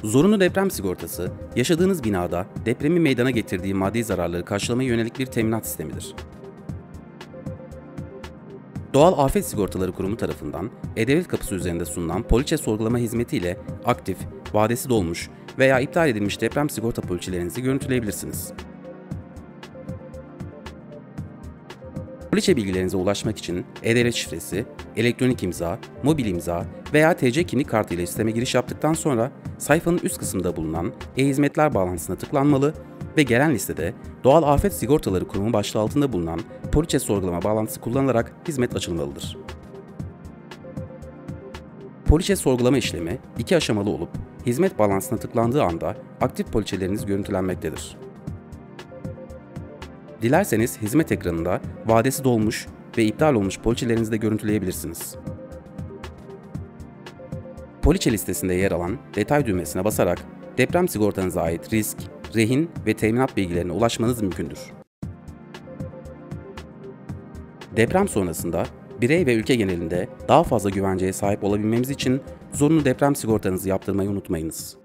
Zorunlu deprem sigortası, yaşadığınız binada depremin meydana getirdiği maddi zararları karşılamaya yönelik bir teminat sistemidir. Doğal Afet Sigortaları Kurumu tarafından E-Devlet Kapısı üzerinde sunulan poliçe sorgulama hizmeti ile aktif, vadesi dolmuş veya iptal edilmiş deprem sigorta poliçelerinizi görüntüleyebilirsiniz. Poliçe bilgilerinize ulaşmak için E-Devlet şifresi, elektronik imza, mobil imza veya TC kimlik kartı ile sisteme giriş yaptıktan sonra sayfanın üst kısmında bulunan e-hizmetler bağlantısına tıklanmalı ve gelen listede Doğal Afet Sigortaları Kurumu başlığı altında bulunan poliçe sorgulama bağlantısı kullanılarak hizmet açılmalıdır. Poliçe sorgulama işlemi 2 aşamalı olup hizmet bağlantısına tıklandığı anda aktif poliçeleriniz görüntülenmektedir. Dilerseniz hizmet ekranında vadesi dolmuş ve iptal olmuş poliçelerinizi de görüntüleyebilirsiniz. Poliçe listesinde yer alan detay düğmesine basarak deprem sigortanıza ait risk, rehin ve teminat bilgilerine ulaşmanız mümkündür. Deprem sonrasında birey ve ülke genelinde daha fazla güvenceye sahip olabilmemiz için zorunlu deprem sigortanızı yaptırmayı unutmayınız.